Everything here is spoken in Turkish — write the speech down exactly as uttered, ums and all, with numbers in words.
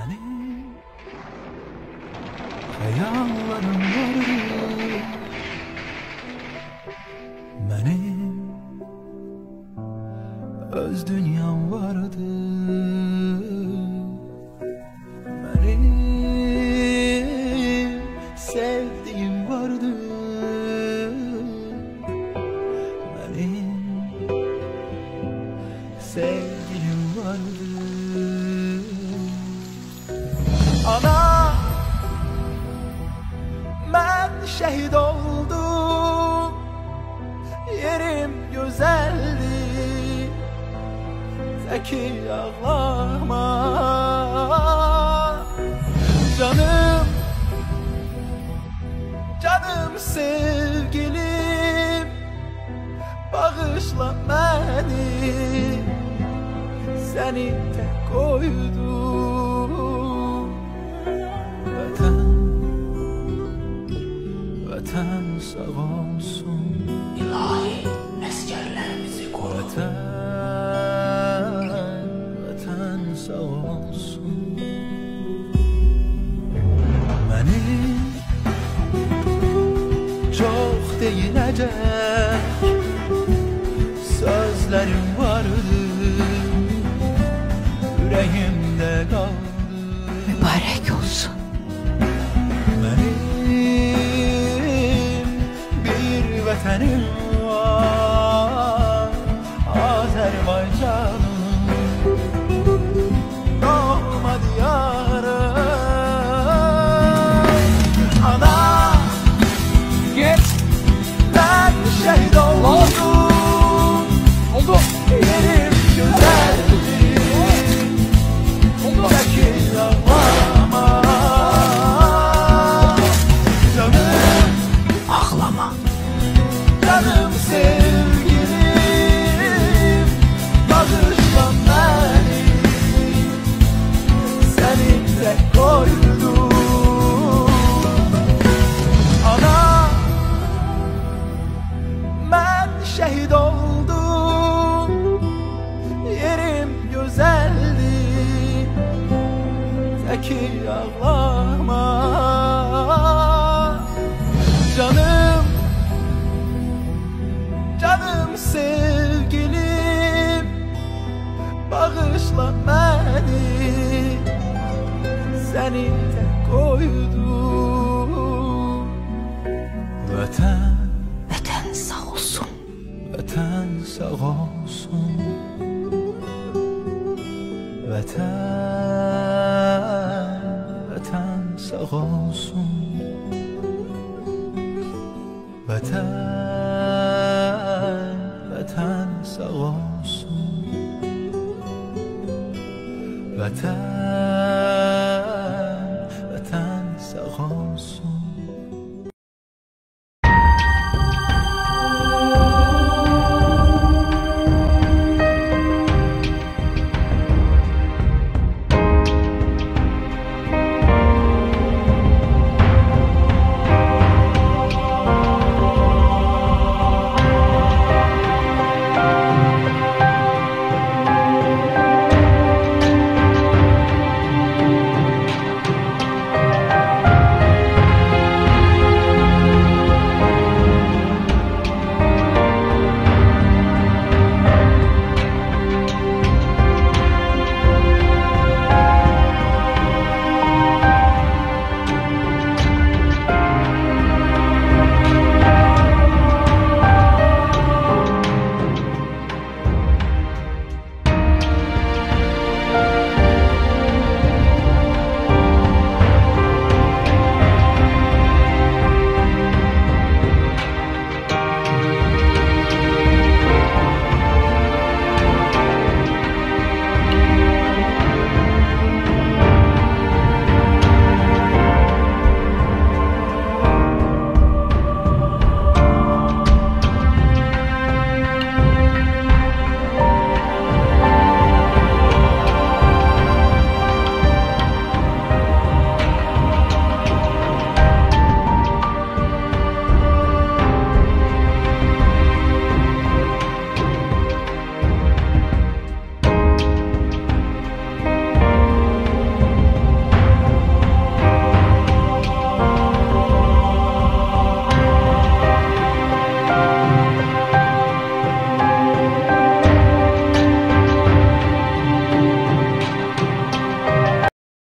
Benim hayallerim vardı, benim öz dünyam vardı, benim sevdiğim vardı, benim sevgilim vardı. Ana, ben şehit oldum, yerim güzeldi, zeki ağlama. Canım, canım sevgilim, bağışla beni, seni tek koydum. Vatan, vatan sağ olsun. İlahi eskerlerimizi koru. Vatan, vatan sağ olsun. Benim çok değilecek sözlerim vardı, yüreğimde kaldı. Mübarek olsun. Benim bir vatanım var, Azerbaycanım, doğma diyarım. Ana, Geç. ben şehit oldum, Oldu. yerim güzeldi, Oldu. zeki ağlama. Canım, Ağlama. canım sevgilim, bağışla beni, seni tek koydum. Ana, ben şehit oldum, yerim güzeldi, zeki ağlama. Canım, canım sevgilim, bağışla beni, seni tek koydum. Vatan, Vatan sağ olsun. vatan sağ olsun. Vatan, vatan sağ olsun.